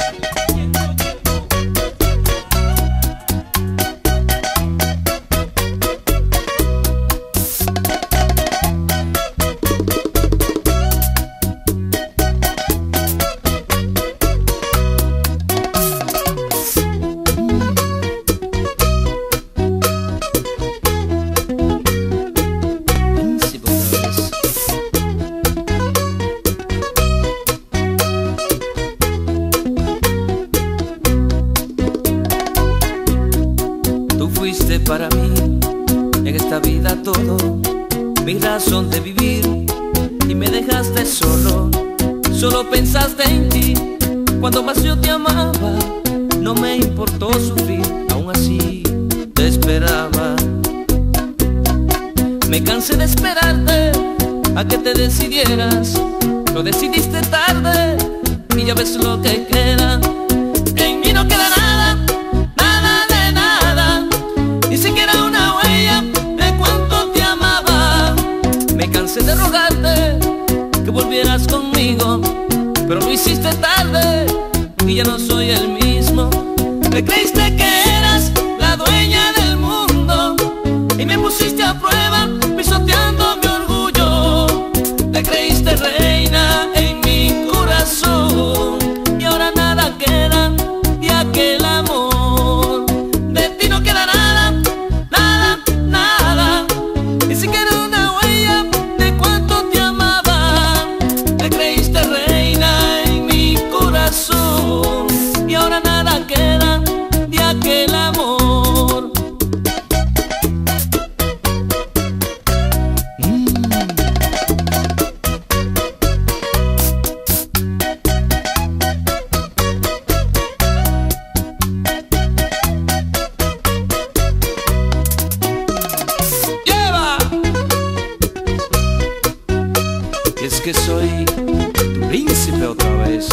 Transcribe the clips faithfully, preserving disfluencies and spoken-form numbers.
Para mí, en esta vida todo, mi razón de vivir, y me dejaste solo, solo pensaste en ti. Cuando más yo te amaba, no me importó sufrir, aún así te esperaba. Me cansé de esperarte a que te decidieras, lo decidiste tarde, y ya ves lo que queda. En mí no queda nada, ni siquiera una huella de cuánto te amaba. Me cansé de rogarte que volvieras conmigo, pero lo hiciste tarde y ya no soy el mismo. Te creíste que eras la dueña del mundo y me pusiste a prueba pisoteando mi orgullo. Te creíste reina en mi corazón y ahora nada queda de aquel amor. De ti no queda nada, y ahora nada queda de aquel amor. mm. ¡Lleva! Y es que soy tu príncipe otra vez.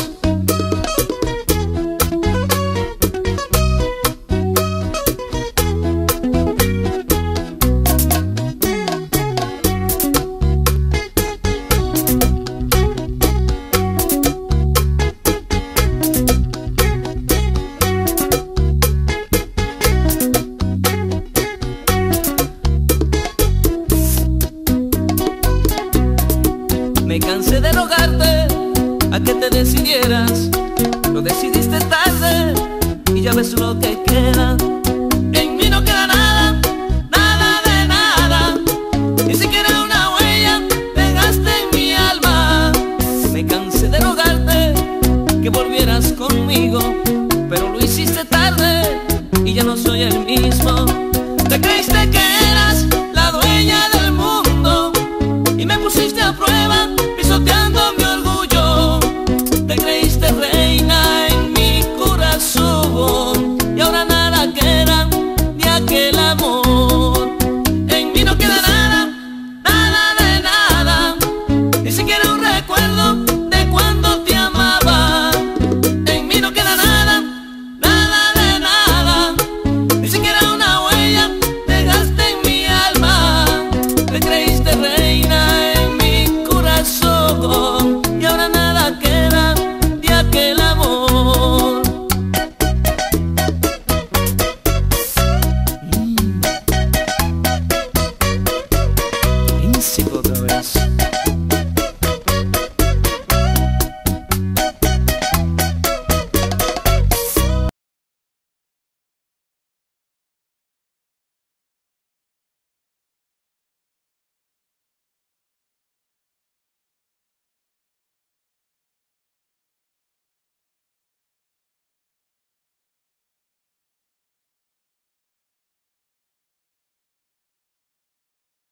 Me cansé de rogarte a que te decidieras, lo decidiste tarde y ya ves lo que queda. En mí no queda nada, nada de nada, ni siquiera una huella dejaste en mi alma. Me cansé de rogarte que volvieras conmigo, pero lo hiciste tarde y ya no soy el mismo. Te creíste que eras la dueña del mundo y me pusiste a prueba pisoteando mi orgullo. Te creíste reina en mi corazón y ahora nada queda de aquel amor. En mí no queda nada, nada de nada, ni siquiera un recuerdo